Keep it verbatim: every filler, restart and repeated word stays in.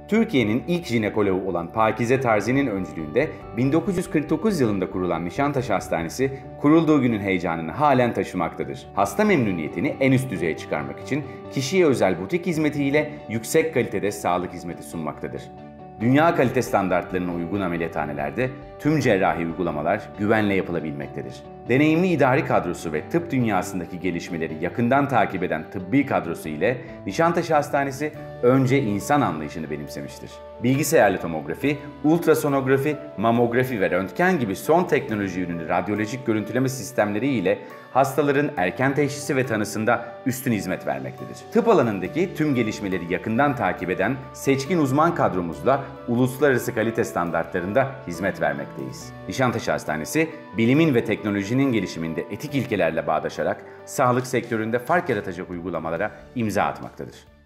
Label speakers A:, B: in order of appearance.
A: Türkiye'nin ilk jinekoloğu olan Pakize Terzi'nin öncülüğünde bin dokuz yüz kırk dokuz yılında kurulan Nişantaşı Hastanesi, kurulduğu günün heyecanını halen taşımaktadır. Hasta memnuniyetini en üst düzeye çıkarmak için kişiye özel butik hizmetiyle yüksek kalitede sağlık hizmeti sunmaktadır. Dünya kalite standartlarına uygun ameliyathanelerde tüm cerrahi uygulamalar güvenle yapılabilmektedir. Deneyimli idari kadrosu ve tıp dünyasındaki gelişmeleri yakından takip eden tıbbi kadrosu ile Nişantaşı Hastanesi önce insan anlayışını benimsemiştir. Bilgisayarlı tomografi, ultrasonografi, mamografi ve röntgen gibi son teknoloji ürünü radyolojik görüntüleme sistemleri ile hastaların erken teşhisi ve tanısında üstün hizmet vermektedir. Tıp alanındaki tüm gelişmeleri yakından takip eden seçkin uzman kadromuzla uluslararası kalite standartlarında hizmet vermekteyiz. Nişantaşı Hastanesi, bilimin ve teknolojinin gelişiminde etik ilkelerle bağdaşarak sağlık sektöründe fark yaratacak uygulamalara imza atmaktadır.